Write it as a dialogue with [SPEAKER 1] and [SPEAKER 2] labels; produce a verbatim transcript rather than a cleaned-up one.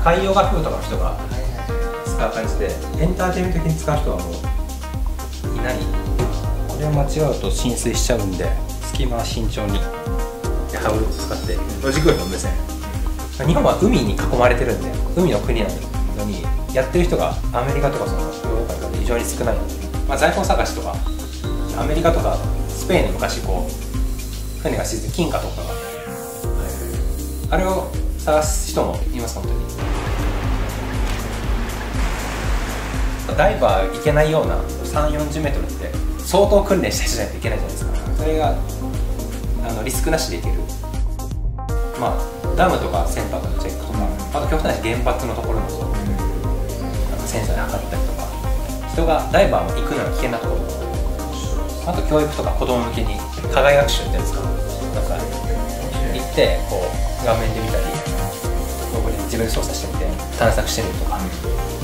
[SPEAKER 1] 海洋学部とかの人が使う感じで、エンターテインメント的に使う人はもういない。これを間違うと浸水しちゃうんで、隙間は慎重にハウルを使ってロジックの無線。日本は海に囲まれてるんで、海の国なのにやってる人がアメリカとかそのヨーロッパとかで非常に少ないので、まあ、財宝探しとかアメリカとかスペインで昔こう船が沈んで金貨とかが、あれを探す人もいます。本当にダイバー行けないようなさんじゅう、よんじゅうメートルって相当訓練した人じゃないといけないじゃないですか。それがあのリスクなしで行ける。まあダムとか船舶のチェックとか、あと極端な原発のところのなんかセンサーで測ったりとか、人がダイバーも行くのが危険なところとか、あと教育とか子供向けに課外学習っていうんですか、なんか行ってこう画面で見たり、ここで自分で操作してみて探索してみるとか。